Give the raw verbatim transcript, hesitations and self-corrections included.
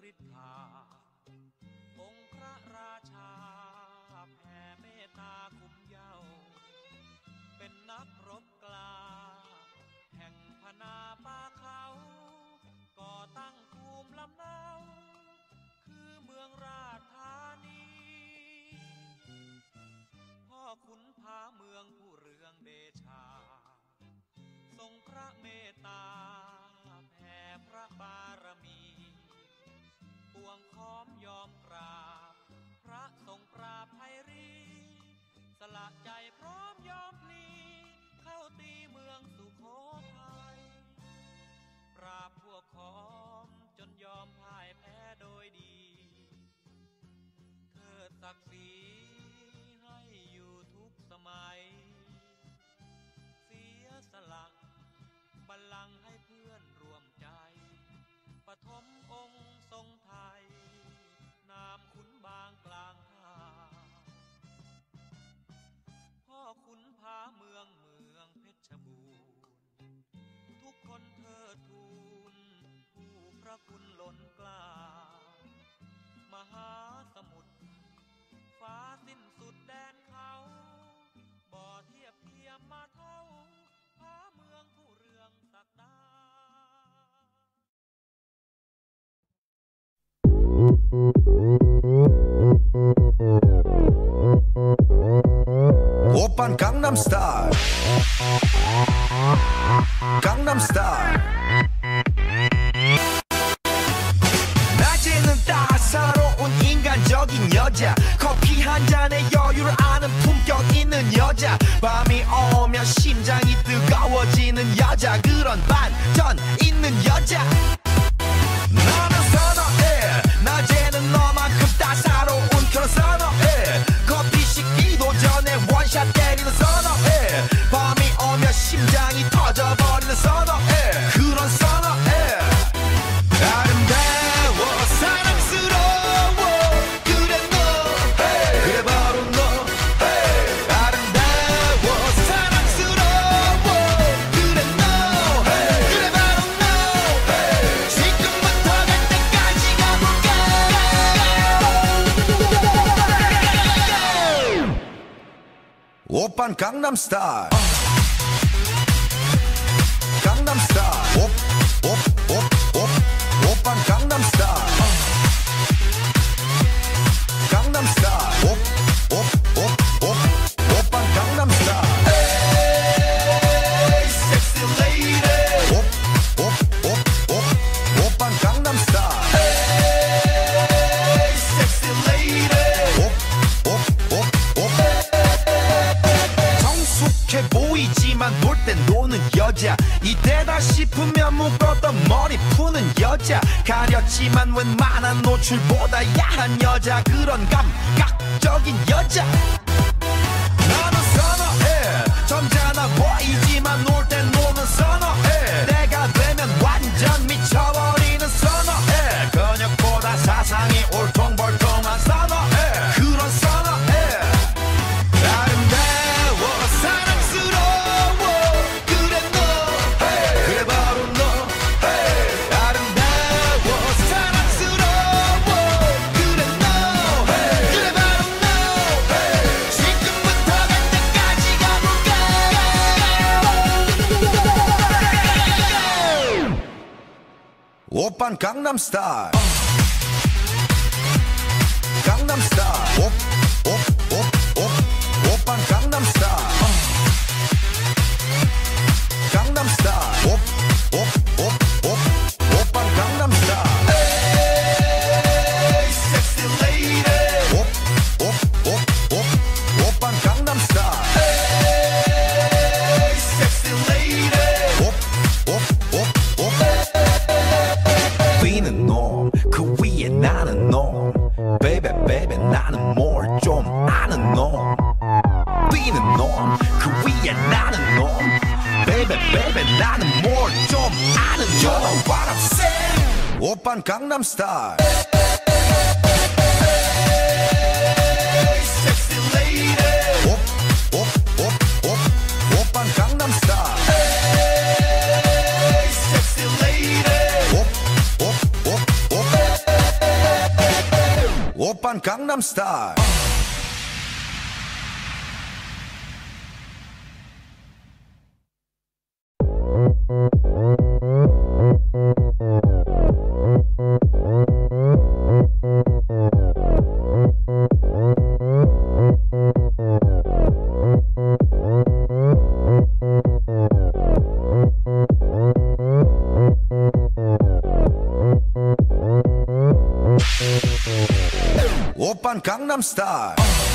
ฤทธาองค์พระราชาแผ่เมตตาคุ้มเย้าเป็นนักรบกล้าแห่งพนาป่าเขาก่อตั้งภูมิลำเนาคือเมืองราชธานีพ่อขุนพาเมืองผู้เรืองเดชาทรงพระเมตตาแผ่พระบารมีปวงค้อมยอมกราบพระทรงปราบภัยรีสละใจพร้อมยอมพลีเข้าตีเมืองสุโขทัยปราบพวกขอมจนยอมพ่ายแพ้โดยดีเทิดศักดิ์ศรีให้อยู่ทุกสมัยเสียสละบัลลังก์ให้เพื่อนร่วมใจปฐมองค์ทรงไทยนามขุนบางกลางท่าพ่อขุนพาเมืองเมืองเพชรบูรณ์ทุกคนเทิดทูนผู้พระคุณล้นกล้ามหาสมุทรฟ้าสิ้นสุดแดนเขาบ่อเทียบเทียมมาเท่าพาเมืองผู้เรืองศักดา 오빤 강남스타일 강남스타일 낮에는 따사로운 인간적인 여자 커피 한 잔에 여유를 아는 품격 있는 여자 밤이 오면 심장이 뜨거워지는 여자 그런 반전 있는 여자 나는 선어해 낮에는 너만큼 따사로운 그런 선어해 커피 식기도 전에 원샷 때리는 선어해 밤이 오면 심장이 터져버리는 선어해 그런 선어해 아름다워 사랑스러워 그래 너 hey. 그래 바로 너 hey. 아름다워 사랑스러워 그래 너 hey. 그래 바로 너 hey. 지금부터 갈 때까지 가볼까 오빤 강남스타일 강남스타일 오, 오, 오, 오, 오빤 강남스타일 강남스타일 오, 오, 오, 오, 오빤 강남스타일 에이 섹시 레이디 오, 오, 오, 오, 오빤 강남스타일 에이 섹시 레이디 오, 오, 오, 오 성숙해 보이지만 놀 땐 노는 여자 이때다 싶으면 묶었던 머리 푸는 여자 가렸지만 웬만한 노출보다 야한 여자 그런 감각적인 여자 나는 선어해 점잖아 보이지만 놀 땐 노는 선어해 내가 되면 완전 미쳐버리는 선어해 근육보다 사상이 울퉁불퉁한 선어해 그런 선어해 아름다워 사랑스러워 그래 너 hey. 그래 바로 너 hey. 아름다워 사랑스러워 그래 너 hey. 그래 바로 너 hey. 지금부터 갈 때까지 가볼까 오빤 강남스타일 강남스타일 오, 오, 오, 오, 오빤 강남스타일 강남스타일 오, 오, 오, 오, 오빤 강남스타일 에이 섹시 레이디 오, 오, 오, 오, 오빤 강남스타일 에이 섹시 레이디 오, 오, 오, 오 뛰는 놈 그 위에 나는 놈 베이베 베이베 나는 뭘 좀 아는 놈 뛰는 놈 그 위에 나는 놈 베이베 베이베 나는 뭘 좀 아는 놈 You know what I'm saying 오빤 강남스타일 섹시 레이디 오, 오, 오, 오, 오빤 강남스타일 섹시 레이디 오, 오, 오, 오 오빤 강남스타일 오빤 강남스타일